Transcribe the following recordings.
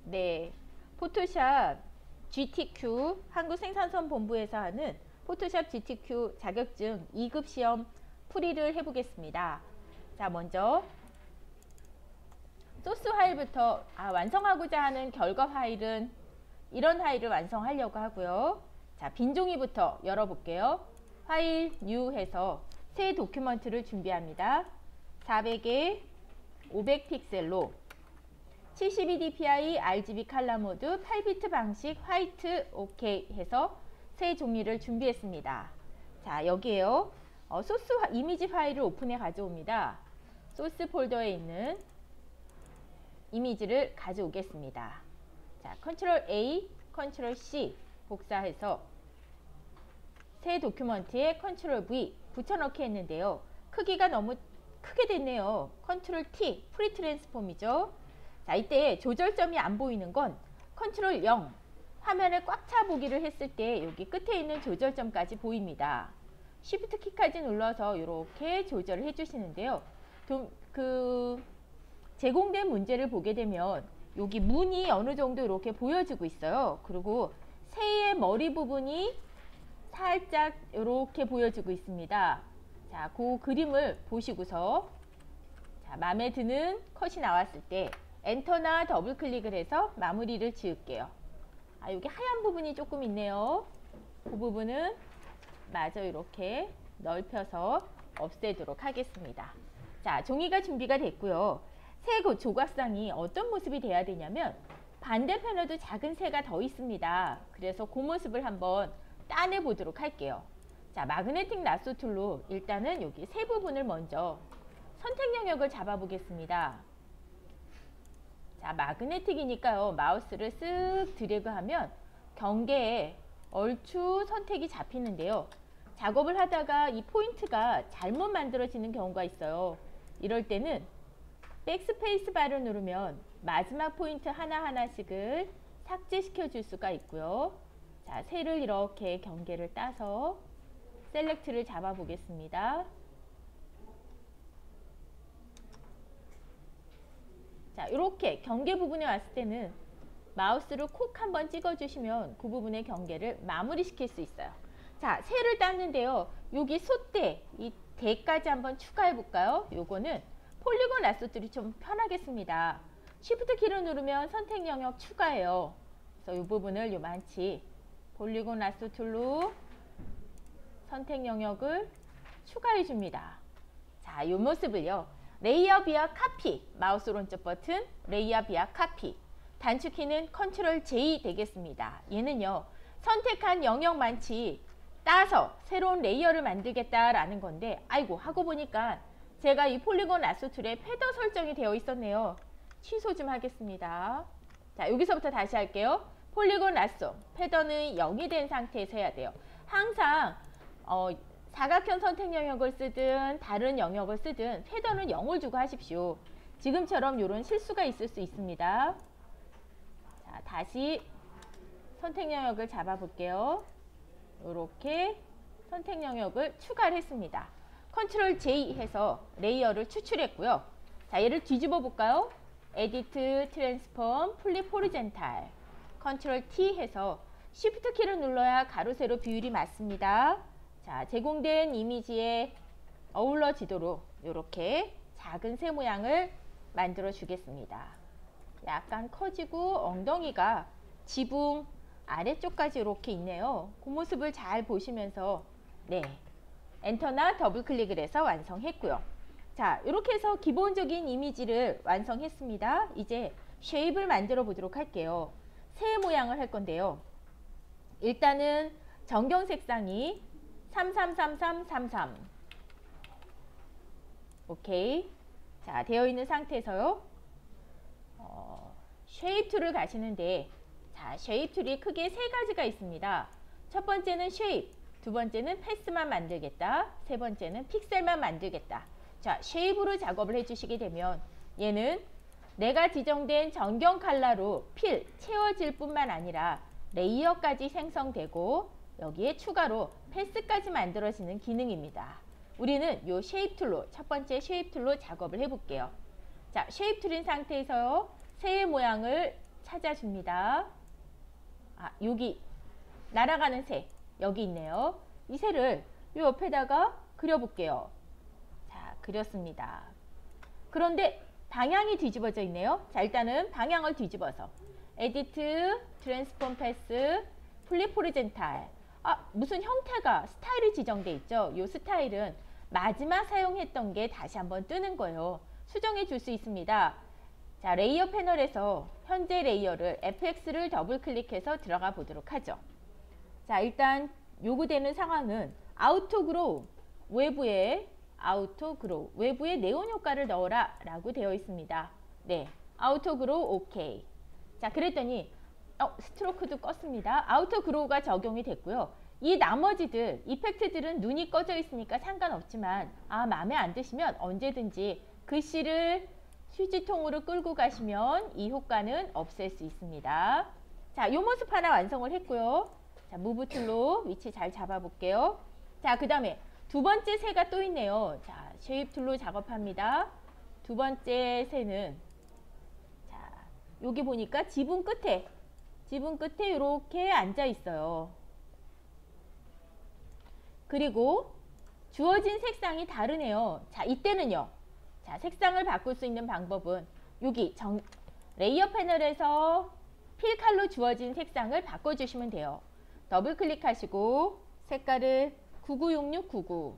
네, 포토샵 GTQ 한국생산선본부에서 하는 포토샵 GTQ 자격증 2급 시험 풀이를 해보겠습니다. 자, 먼저 소스 파일부터 완성하고자 하는 결과 파일은 이런 파일을 완성하려고 하고요. 자, 빈 종이부터 열어볼게요. 파일 뉴 해서 새 도큐먼트를 준비합니다. 400에 500픽셀로 72dpi RGB 칼라 모드 8비트 방식 화이트 오케이 해서 새 종이를 준비했습니다. 자, 여기에요. 소스 이미지 파일을 오픈해 가져옵니다. 소스 폴더에 있는 이미지를 가져오겠습니다. 자, 컨트롤 A, 컨트롤 C 복사해서 새 도큐먼트에 컨트롤 V 붙여넣기 했는데요. 크기가 너무 크게 됐네요. 컨트롤 T, 프리 트랜스폼이죠. 자, 이때 조절점이 안 보이는 건 컨트롤 0 화면을 꽉 차 보기를 했을 때 여기 끝에 있는 조절점까지 보입니다. 쉬프트 키까지 눌러서 이렇게 조절을 해주시는데요. 제공된 문제를 보게 되면 여기 문이 어느 정도 이렇게 보여지고 있어요. 그리고 새의 머리 부분이 살짝 이렇게 보여지고 있습니다. 자, 그 그림을 보시고서 자, 마음에 드는 컷이 나왔을 때 엔터나 더블 클릭을 해서 마무리를 지을게요. 여기 하얀 부분이 조금 있네요. 그 부분은 마저 이렇게 넓혀서 없애도록 하겠습니다. 자, 종이가 준비가 됐고요. 새 조각상이 어떤 모습이 돼야 되냐면 반대편에도 작은 새가 더 있습니다. 그래서 그 모습을 한번 따내 보도록 할게요. 자, 마그네틱 라소 툴로 일단은 여기 새 부분을 먼저 선택 영역을 잡아 보겠습니다. 자, 마그네틱이니까요. 마우스를 쓱 드래그하면 경계에 얼추 선택이 잡히는데요. 작업을 하다가 이 포인트가 잘못 만들어지는 경우가 있어요. 이럴 때는 백스페이스 바를 누르면 마지막 포인트 하나하나씩을 삭제시켜 줄 수가 있고요. 자, 새를 이렇게 경계를 따서 셀렉트를 잡아 보겠습니다. 자, 이렇게 경계 부분에 왔을 때는 마우스로 콕 한번 찍어 주시면 그 부분의 경계를 마무리 시킬 수 있어요. 자, 새를 땄는데요. 여기 솥대, 이 대까지 한번 추가해 볼까요? 요거는 폴리곤 라소툴이 좀 편하겠습니다. 쉬프트 키를 누르면 선택 영역 추가해요. 그래서 이 부분을 요만치 폴리곤 라소툴로 선택 영역을 추가해 줍니다. 자, 이 모습을요. 레이어 비아 카피, 마우스 오른쪽 버튼 레이어 비아 카피, 단축키는 컨트롤 J 되겠습니다. 얘는요, 선택한 영역만치 따서 새로운 레이어를 만들겠다라는 건데, 아이고 하고 보니까 제가 이 폴리곤 라소 툴에 패더 설정이 되어 있었네요. 취소 좀 하겠습니다. 자, 여기서부터 다시 할게요. 폴리곤 라소 패더는 0이 된 상태에서 해야 돼요. 항상 사각형 선택 영역을 쓰든 다른 영역을 쓰든 패더는 0을 주고 하십시오. 지금처럼 이런 실수가 있을 수 있습니다. 자, 다시 선택 영역을 잡아 볼게요. 이렇게 선택 영역을 추가를 했습니다. 컨트롤 J 해서 레이어를 추출했고요. 자, 얘를 뒤집어 볼까요? 에디트, 트랜스폼, 플립 호리젠탈. 컨트롤 T 해서 쉬프트 키를 눌러야 가로 세로 비율이 맞습니다. 자, 제공된 이미지에 어울러지도록 이렇게 작은 새 모양을 만들어 주겠습니다. 약간 커지고 엉덩이가 지붕 아래쪽까지 이렇게 있네요. 그 모습을 잘 보시면서 네, 엔터나 더블 클릭을 해서 완성했고요. 자, 이렇게 해서 기본적인 이미지를 완성했습니다. 이제 쉐입을 만들어 보도록 할게요. 새 모양을 할 건데요. 일단은 정경 색상이 333333 오케이. 자, 되어 있는 상태에서요. 쉐입 툴을 가시는데, 자, 쉐입 툴이 크게 세 가지가 있습니다. 첫 번째는 쉐입, 두 번째는 패스만 만들겠다, 세 번째는 픽셀만 만들겠다. 자, 쉐입으로 작업을 해주시게 되면 얘는 내가 지정된 정경 컬러로 필 채워질 뿐만 아니라 레이어까지 생성되고 여기에 추가로 패스까지 만들어지는 기능입니다. 우리는 이 쉐입 툴로, 첫 번째 쉐입 툴로 작업을 해볼게요. 자, 쉐입 툴인 상태에서요, 새의 모양을 찾아줍니다. 여기 날아가는 새 여기 있네요. 이 새를 이 옆에다가 그려볼게요. 자, 그렸습니다. 그런데 방향이 뒤집어져 있네요. 자, 일단은 방향을 뒤집어서 에디트, 트랜스폼 패스, 플립 호리젠탈. 무슨 형태가 스타일이 지정돼 있죠. 이 스타일은 마지막 사용했던 게 다시 한번 뜨는 거예요. 수정해 줄 수 있습니다. 자, 레이어 패널에서 현재 레이어를 FX를 더블 클릭해서 들어가 보도록 하죠. 자, 일단 요구되는 상황은 아우토그로우 외부에 네온 효과를 넣어라 라고 되어 있습니다. 네, 아우토그로우 오케이. 자, 그랬더니 스트로크도 껐습니다. 아우토그로우가 적용이 됐고요. 이 나머지들 이펙트들은 눈이 꺼져 있으니까 상관없지만 마음에 안 드시면 언제든지 글씨를 휴지통으로 끌고 가시면 이 효과는 없앨 수 있습니다. 자, 요 모습 하나 완성을 했고요. 자, 무브 툴로 위치 잘 잡아볼게요. 자, 그 다음에 두 번째 새가 또 있네요. 자, 쉐입 툴로 작업합니다. 두 번째 새는 자, 여기 보니까 지붕 끝에 이렇게 앉아 있어요. 그리고 주어진 색상이 다르네요. 자, 이때는요. 자, 색상을 바꿀 수 있는 방법은 여기 레이어 패널에서 필칼로 주어진 색상을 바꿔주시면 돼요. 더블 클릭하시고 색깔을 996699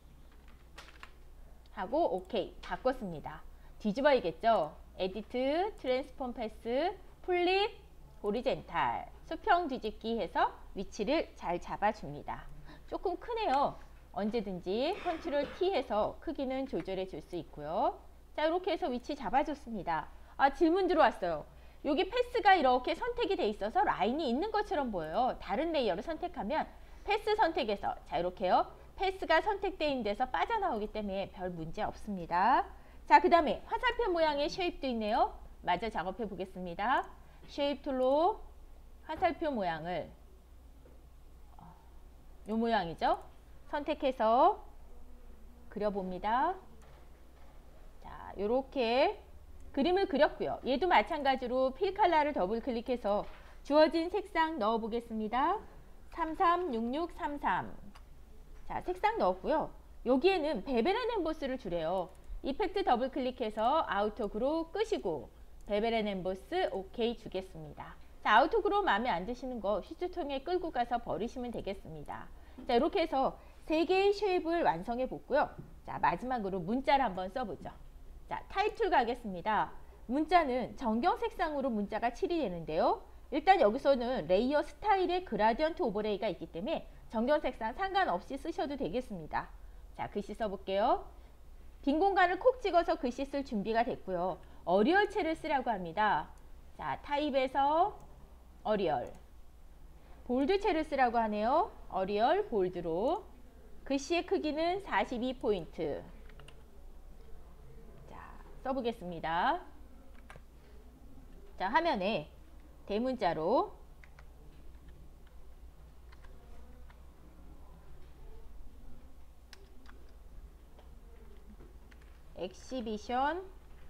하고 오케이 바꿨습니다. 뒤집어야겠죠. 에디트, 트랜스폼 패스, 플립, 호리젠탈, 수평 뒤집기 해서 위치를 잘 잡아줍니다. 조금 크네요. 언제든지 컨트롤 T 해서 크기는 조절해 줄 수 있고요. 자, 이렇게 해서 위치 잡아줬습니다. 질문 들어왔어요. 여기 패스가 이렇게 선택이 돼 있어서 라인이 있는 것처럼 보여요. 다른 레이어를 선택하면 패스 선택에서 자, 이렇게요. 패스가 선택되어 있는 데서 빠져나오기 때문에 별 문제 없습니다. 자, 그 다음에 화살표 모양의 쉐입도 있네요. 마저 작업해 보겠습니다. 쉐입 툴로 화살표 모양을 요 모양이죠. 선택해서 그려봅니다. 자, 요렇게 그림을 그렸고요. 얘도 마찬가지로 필 컬러를 더블 클릭해서 주어진 색상 넣어 보겠습니다. 336633. 자, 색상 넣었고요. 여기에는 베벨 앤 엠보스를 주래요. 이펙트 더블 클릭해서 아우토그로 끄시고 베벨 앤 엠보스 오케이 주겠습니다. 자, 아우토그로 마음에 안 드시는 거 휴지통에 끌고 가서 버리시면 되겠습니다. 자, 이렇게 해서 3개의 쉐입을 완성해 봤고요. 자, 마지막으로 문자를 한번 써보죠. 자, 타입2 가겠습니다. 문자는 정경 색상으로 문자가 칠이 되는데요. 일단 여기서는 레이어 스타일의 그라디언트 오버레이가 있기 때문에 정경 색상 상관없이 쓰셔도 되겠습니다. 자, 글씨 써볼게요. 빈 공간을 콕 찍어서 글씨 쓸 준비가 됐고요. 어리얼체를 쓰라고 합니다. 자, 타입에서 어리얼. 볼드체를 쓰라고 하네요. 어리얼, 볼드로. 글씨의 크기는 42포인트. 써보겠습니다. 자, 화면에 대문자로 엑시비션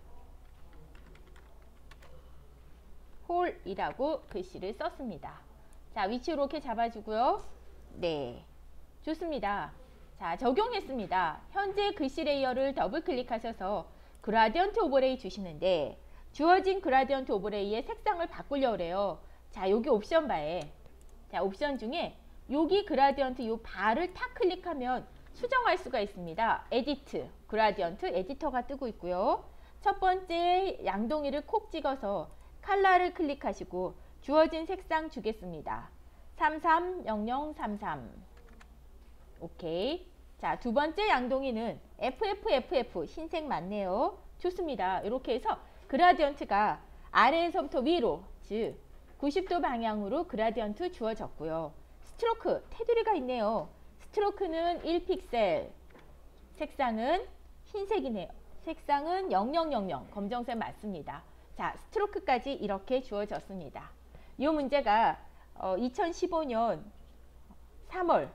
홀이라고 글씨를 썼습니다. 자, 위치 이렇게 잡아주고요. 네, 좋습니다. 자, 적용했습니다. 현재 글씨 레이어를 더블 클릭하셔서 그라디언트 오버레이 주시는데 주어진 그라디언트 오버레이의 색상을 바꾸려고 그래요. 자, 여기 옵션 바에 자, 옵션 중에 여기 그라디언트 요 바를 탁 클릭하면 수정할 수가 있습니다. 에디트, 그라디언트 에디터가 뜨고 있고요. 첫 번째 양동이를 콕 찍어서 컬러를 클릭하시고 주어진 색상 주겠습니다. 330033 오케이. 자, 두 번째 양동이는 FFFF 흰색 맞네요. 좋습니다. 이렇게 해서 그라디언트가 아래에서부터 위로 즉 90도 방향으로 그라디언트 주어졌고요. 스트로크 테두리가 있네요. 스트로크는 1픽셀, 색상은 흰색이네요. 색상은 0000 검정색 맞습니다. 자, 스트로크까지 이렇게 주어졌습니다. 이 문제가 2015년 3월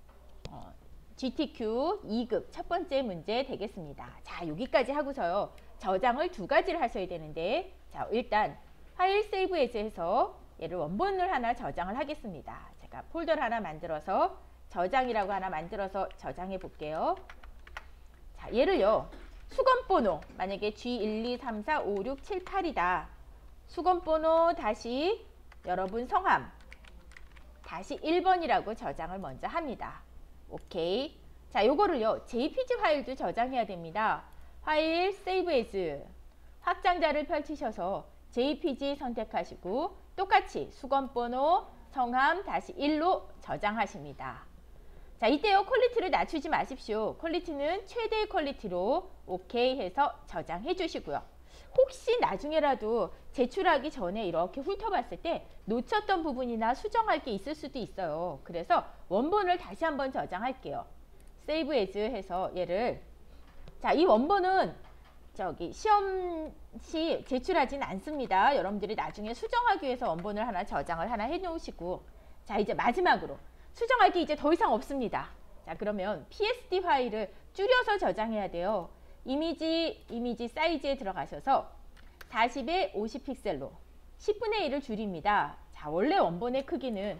GTQ 2급 첫 번째 문제 되겠습니다. 자, 여기까지 하고서요. 저장을 두 가지를 하셔야 되는데 자, 일단 파일 세이브 에즈 해서 얘를 원본을 하나 저장을 하겠습니다. 제가 폴더를 하나 만들어서 저장이라고 하나 만들어서 저장해 볼게요. 자, 얘를요. 수건번호 만약에 G1234567 8이다. 수건번호 다시 여러분 성함 다시 1번이라고 저장을 먼저 합니다. 오케이. 자, 요거를요. JPG 파일도 저장해야 됩니다. 파일 세이브 에즈 확장자를 펼치셔서 JPG 선택하시고 똑같이 수건번호 성함 다시 1로 저장하십니다. 자, 이때요. 퀄리티를 낮추지 마십시오. 퀄리티는 최대의 퀄리티로 오케이 해서 저장해 주시고요. 혹시 나중에라도 제출하기 전에 이렇게 훑어봤을 때 놓쳤던 부분이나 수정할 게 있을 수도 있어요. 그래서 원본을 다시 한번 저장할게요. 세이브 에즈 해서 얘를 자, 이 원본은 저기 시험 시 제출하진 않습니다. 여러분들이 나중에 수정하기 위해서 원본을 하나 저장을 하나 해 놓으시고 자, 이제 마지막으로 수정할 게 이제 더 이상 없습니다. 자, 그러면 PSD 파일을 줄여서 저장해야 돼요. 이미지 사이즈에 들어가셔서 40에 50 픽셀로 10분의 1을 줄입니다. 자, 원래 원본의 크기는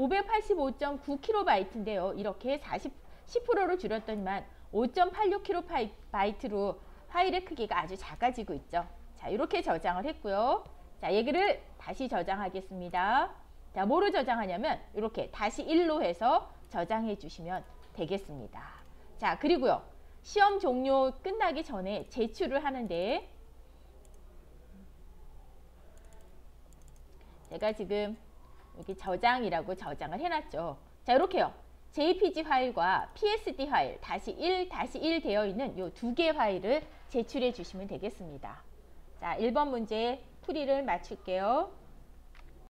585.9KB인데요. 이렇게 10%를 줄였더니만 5.86KB로 파일의 크기가 아주 작아지고 있죠. 자, 이렇게 저장을 했고요. 자, 얘기를 다시 저장하겠습니다. 자, 뭐로 저장하냐면 이렇게 다시 1로 해서 저장해 주시면 되겠습니다. 자, 그리고요. 시험 종료 끝나기 전에 제출을 하는데 제가 지금 여기 저장이라고 저장을 해놨죠. 자, 이렇게요. JPG 파일과 PSD 파일 다시 1 되어 있는 이 두 개의 파일을 제출해 주시면 되겠습니다. 자, 1번 문제 풀이를 마칠게요.